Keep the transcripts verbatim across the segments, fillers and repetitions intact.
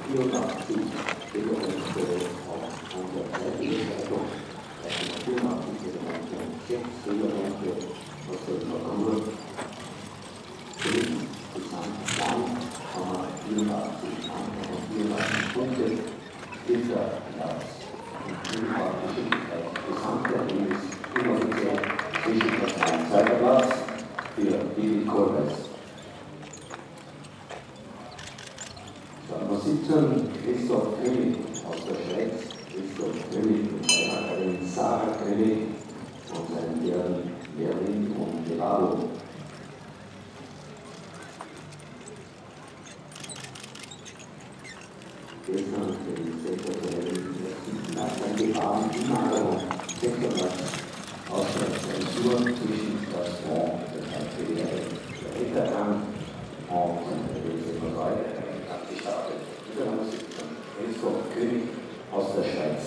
vierundachtzig Bürgerrechte auf unserer Zeitung, vierundachtzig neunzehnhundertsechs Bürgerrechte aus der Natur, gesamt vierundachtzig Punkte, dritter Platz. Gesamtergebnis inoffiziell Zwischenparteien. Zweiter Platz für David Korbes. Nummer siebzehn, Christoph König aus der Schweiz. Christoph König mit seiner Gattin Sarah König und seinen Herren Merlin und Gerardo. Gestern für die Sekretärin Nachbargefahren in Mangelung, sechster Platz aus der Zensur zwischen das Fonds der Karriere der Rittergang und der Sekretärin abgestartet. Dieser Nummer siebzehn, Christoph König aus der Schweiz.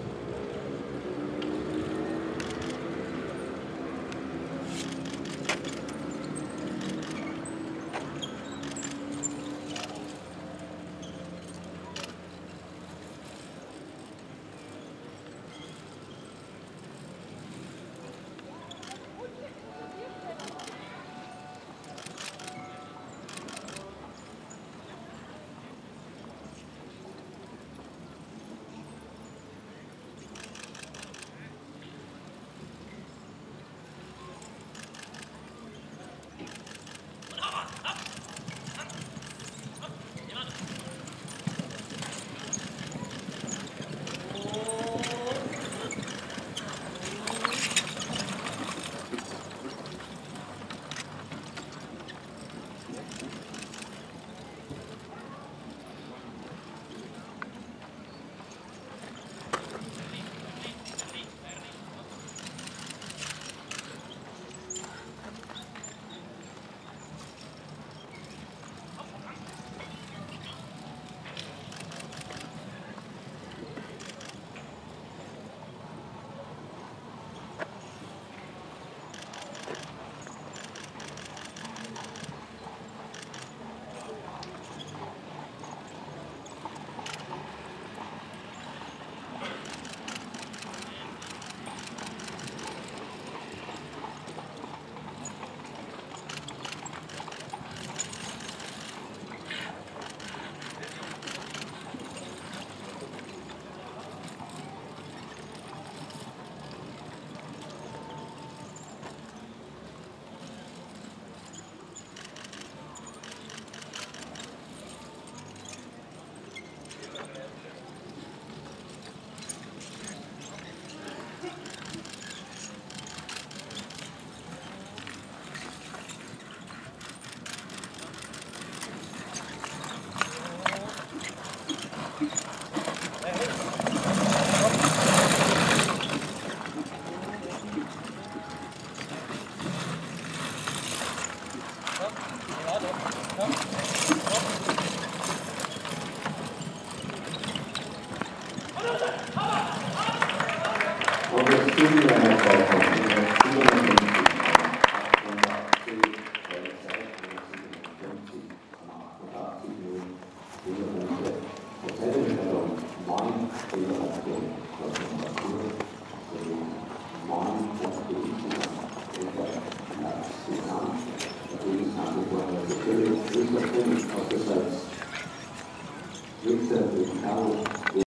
Und das tun wir noch weiter. Richard,